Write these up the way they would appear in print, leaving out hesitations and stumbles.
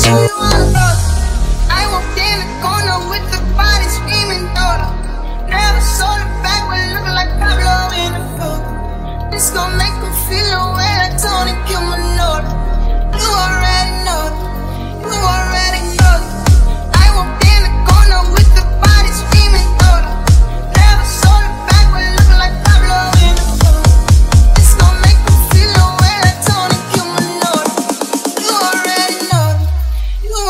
I walked in the corner with the body screaming daughter. Never saw the back when looking like Pablo in the photo. This gon' make me feel the way like Tony Kimanota. You already know it. You already know it. I walked in the corner with the body screaming daughter. Never saw the back when looking like Pablo in the photo. This gon' make me feel the way like Tony Kimanota. You already know it. You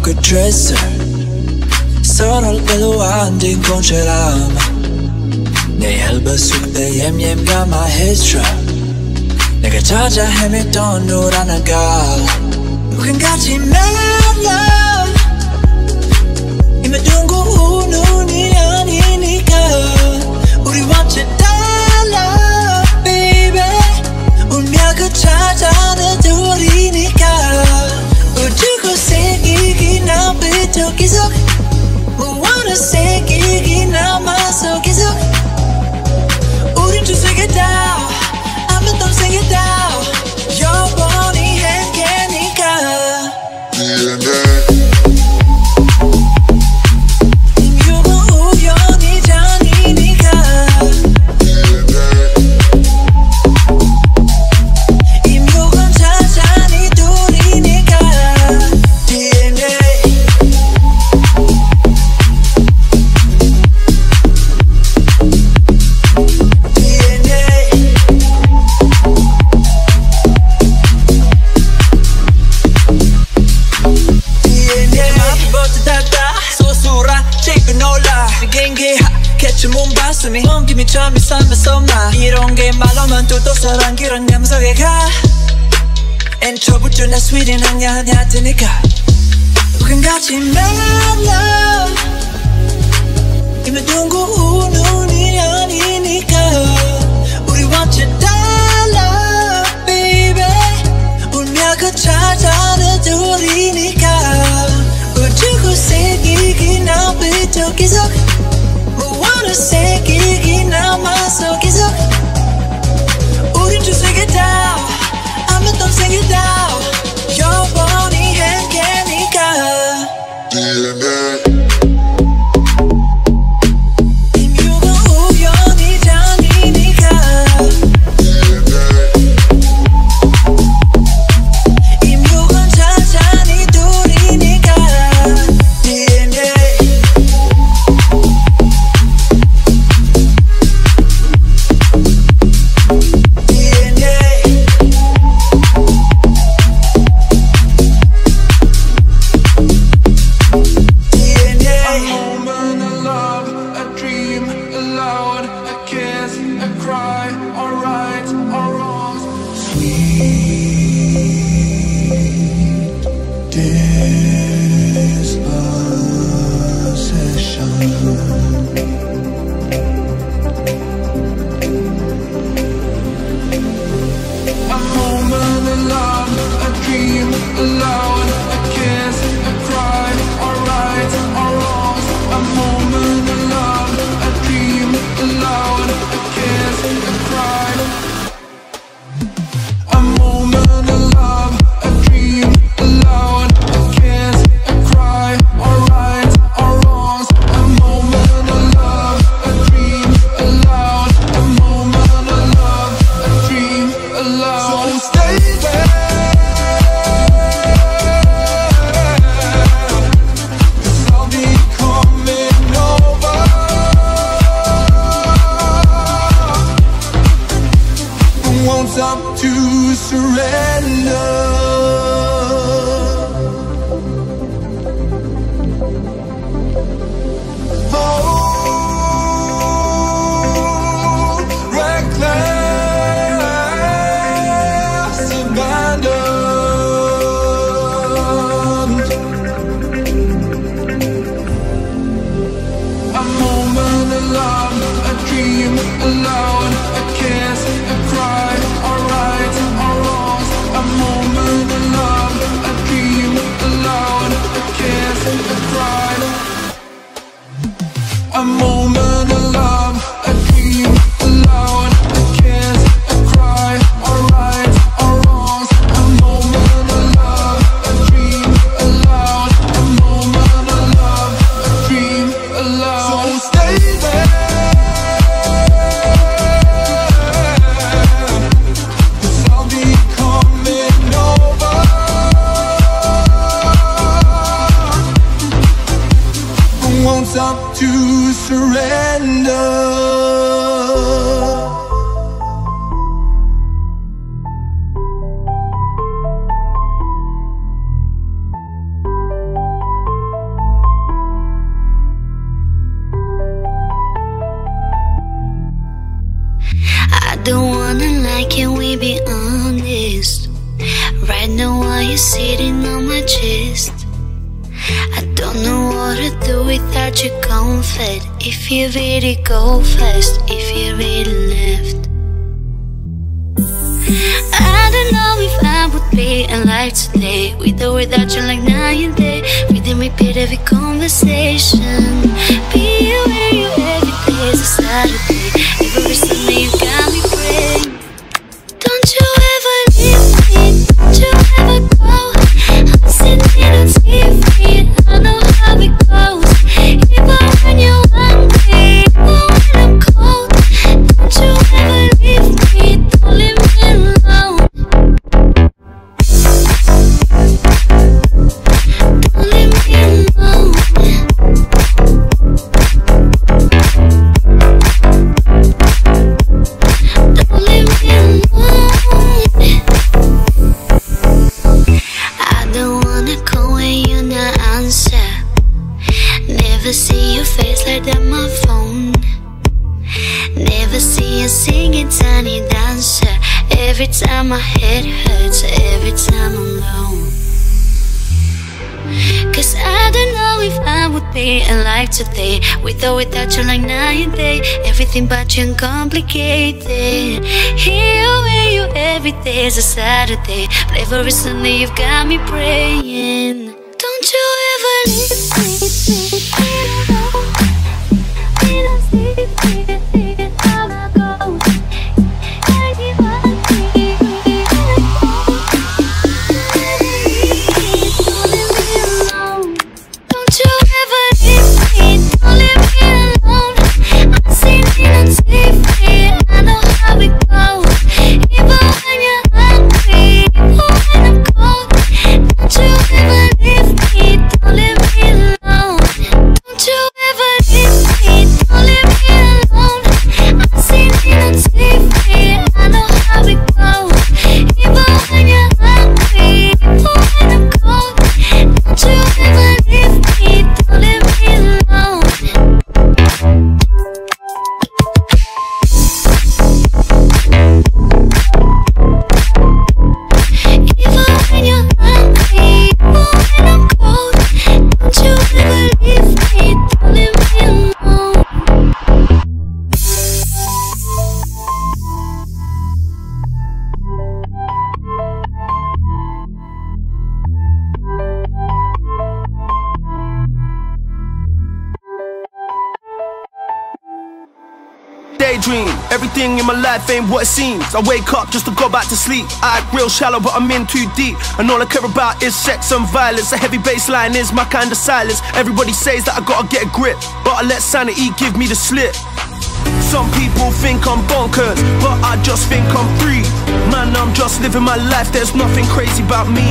그 드레스 서로를 끌어안 din congelam 내 얇은 숙대 얌얌가 my history 내가 찾아 헤맸던 노란 한가 우린 같이 만나 이미 둥고 우는이 아니니까 우리 완전 달라 baby 운명을 찾아내 둘이니까 우주고 새기기 나부터 계속 무언을 새기기 남아서 계속 우린 두 세계 다 아무 돈 세계 다 영원히 함께니까 온 김이 처음이 삶에서 나 이런 게 말로만 또 사랑기란 냠석에 가 엔초부터 나 스윗한 항야 테니까 우린 같이 만나 이미 둥고 우는이 아니니까 우리 완전 달라 baby 운명을 찾아내 둘이니까 우주고 새기기 나부터 계속 무언을 새기기 남아서 계속 우린 두 세계 다 아무 돈 세계 다 영원히 함께니까 임유가 우연히 아니니까 임유가 찾아니 둘이니까 DNA up to surrender. Oh, reckless abandoned. A moment of love, a dream alone, a kiss, a cry. A moment of love, a dream alone, a kiss, a cry. A moment of love, a dream alone, a kiss, a cry. All right, or wrong. A moment of love, a dream alone. A moment of love, a dream alone. So stay there. Up to surrender. don't wanna lie, can we be honest? Right now while you're sitting on my chest, I don't know what to do without your comfort. If you really go fast, if you really left, I don't know if I would be alive today, with or without you, like night and day. We didn't repeat every conversation. Be where you every day is a Saturday. Every Sunday you got me praying. Don't you ever leave me, don't you ever go. I'm sitting on TV, I know how it goes. Even when you're hungry, even when I'm cold. Don't you ever leave me, don't leave me alone. Don't leave me alone. Don't leave me alone. I don't wanna call when you not answer. Never see your face like that on my phone. Never see you singing tiny dancer. Every time my head hurts, every time I'm alone. Cause I don't know if I would be alive today, with or without you, like night and day. Everything but you and complicated. Here with you every day is a Saturday, but every Sunday you've got me praying. Don't you ever leave me, we don't see how I go. Daydream, everything in my life ain't what it seems. I wake up just to go back to sleep. I act real shallow but I'm in too deep, and all I care about is sex and violence. A heavy bass line is my kind of silence. Everybody says that I gotta get a grip, but I let sanity give me the slip. Some people think I'm bonkers, but I just think I'm free. Man, I'm just living my life, there's nothing crazy about me.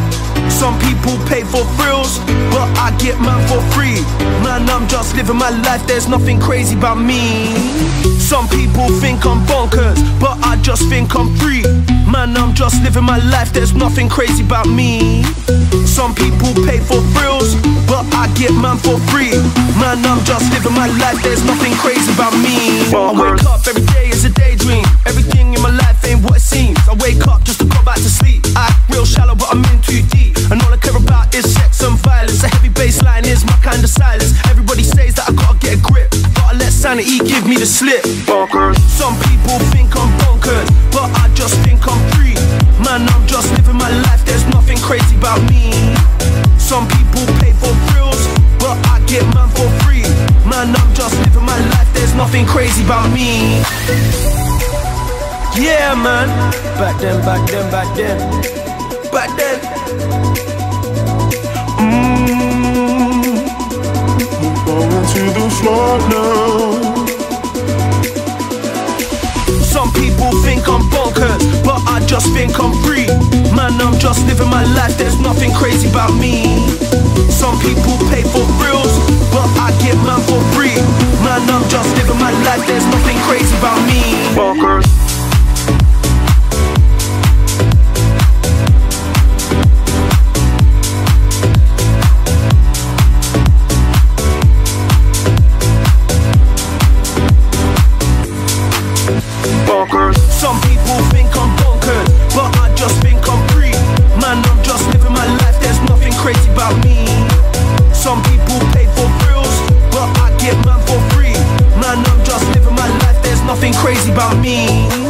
Some people pay for thrills, but I get mine for free. Man, I'm just living my life, there's nothing crazy about me. Some people think I'm bonkers, but I just think I'm free. Man, I'm just living my life, there's nothing crazy about me. Some people pay for thrills, but I get mine for free. Man, I'm just living my life, there's nothing crazy about me. I wake up every day is a daydream. Everything in my life ain't what it seems. I wake up just to go back to sleep. I act real shallow but I'm in too deep, and all I care about is sex and violence. A heavy bass line is my kind of silence. Everybody says that I gotta get a grip, but I let sanity give me the slip. Some people think I'm bonkers, but I just think I'm free. Man, I'm just living my life, there's nothing crazy about me. Some people pay for thrills, but I get mine for free. Man, I'm just living my life, there's nothing crazy about me. Yeah, man. Back then, back then, back then, back then. Going to the floor now. Some people think I'm bonkers, but I just think I'm free. Man, I'm just living my life, there's nothing crazy about me. Some people pay for thrills, but I get mine for free. Man, I'm just living my life, there's nothing crazy about me. Bonkers. Bonkers. Some people think I'm bonkers, but I just think I'm free. Man, I'm just living my life, there's nothing crazy about me. Some people pay for thrills, but I get man for free. Man, I'm just living my life, there's nothing crazy about me.